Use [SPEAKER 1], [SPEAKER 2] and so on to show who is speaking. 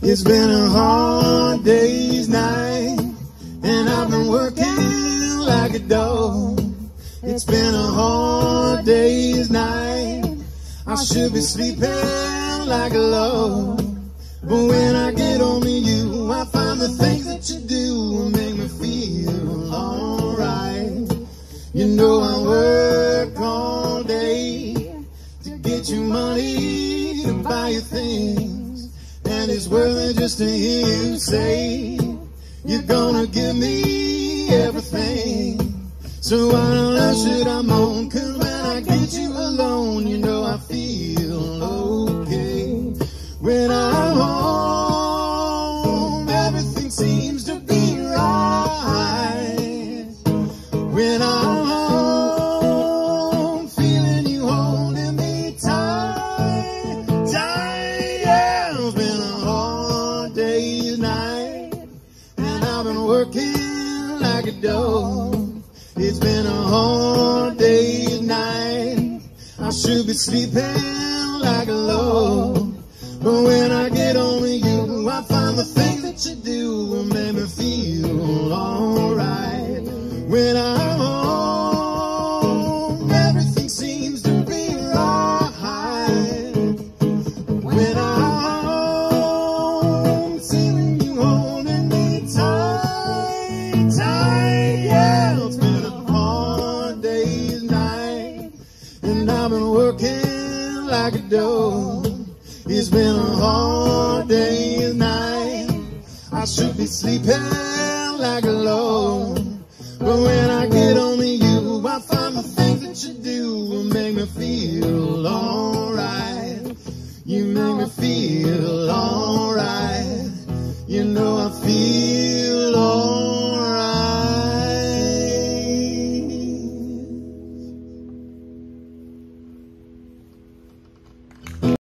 [SPEAKER 1] It's been a hard day's night, and I've been working like a dog. It's been a hard day's night, I should be sleeping like a log. But when I get home to you, I find the things that you do make me feel alright. You know I work all day to get you money to buy you things, and it's worth it just to hear you say you're gonna give me everything. So why don't I should I moan? 'Cause when I get you alone, you know I feel okay. When I'm home, everything seems to be right. When I'm home, feeling you holding me tight, tight, yeah. It's been a hard day's night, and I've been working like a dog. It's been a hard day's night, I should be sleeping like a log. But when I get home to you, I find the things that you do will make me feel alright. When I'm home, everything seems to be right. When I'm home, seeing you holding me tight, tight, yeah. It's been a hard day's night, and I've been working like a dog. It's been a hard day's night, I should be sleeping like a log. But when I get home to you, I find the things that you do will make me feel alright. You make me feel alright. You know I feel